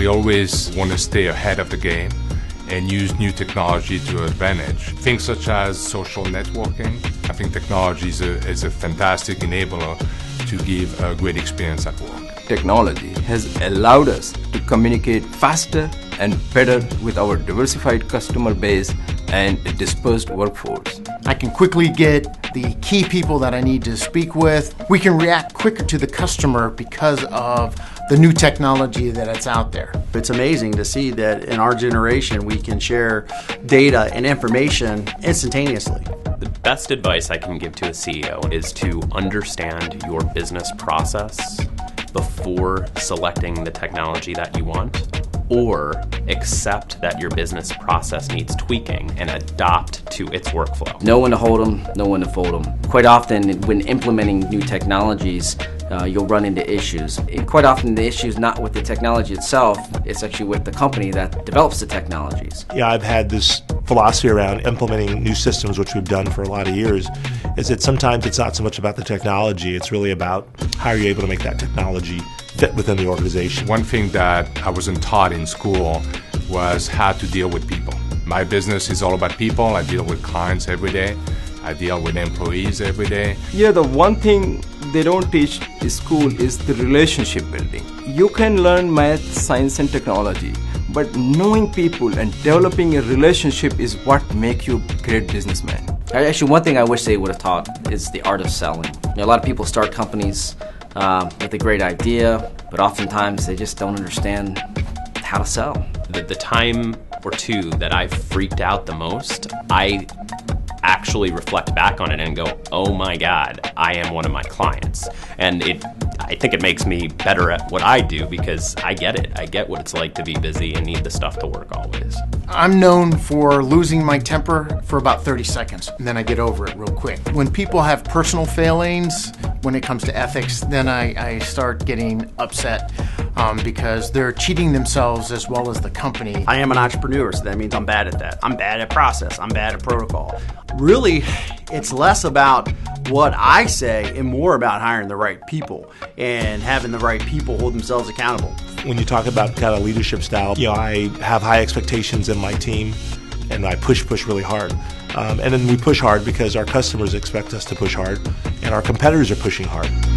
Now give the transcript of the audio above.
We always want to stay ahead of the game and use new technology to our advantage. Things such as social networking. I think technology is a fantastic enabler to give a great experience at work. Technology has allowed us to communicate faster and better with our diversified customer base and a dispersed workforce. I can quickly get the key people that I need to speak with. We can react quicker to the customer because of the new technology that's out there. It's amazing to see that in our generation we can share data and information instantaneously. The best advice I can give to a CEO is to understand your business process before selecting the technology that you want, or accept that your business process needs tweaking and adopt to its workflow. Know when to hold them, know when to fold them. Quite often when implementing new technologies, you'll run into issues. And quite often the issue is not with the technology itself, it's actually with the company that develops the technologies. Yeah, I've had this philosophy around implementing new systems, which we've done for a lot of years, is that sometimes it's not so much about the technology, it's really about how are you able to make that technology fit within the organization. One thing that I wasn't taught in school was how to deal with people. My business is all about people. I deal with clients every day. I deal with employees every day. Yeah, the one thing they don't teach in school is the relationship building. You can learn math, science and technology, but knowing people and developing a relationship is what makes you a great businessman. Actually, one thing I wish they would have taught is the art of selling. A lot of people start companies with a great idea, but oftentimes they just don't understand how to sell. The time or two that I've freaked out the most, I actually reflect back on it and go, oh my God, I am one of my clients. And I think it makes me better at what I do because I get it. I get what it's like to be busy and need the stuff to work always. I'm known for losing my temper for about 30 seconds, and then I get over it real quick. When people have personal failings, when it comes to ethics, then I start getting upset because they're cheating themselves as well as the company. I am an entrepreneur, so that means I'm bad at that. I'm bad at process, I'm bad at protocol. Really, it's less about what I say and more about hiring the right people and having the right people hold themselves accountable. When you talk about kind of leadership style, I have high expectations in my team and I push really hard. And then we push hard because our customers expect us to push hard and our competitors are pushing hard.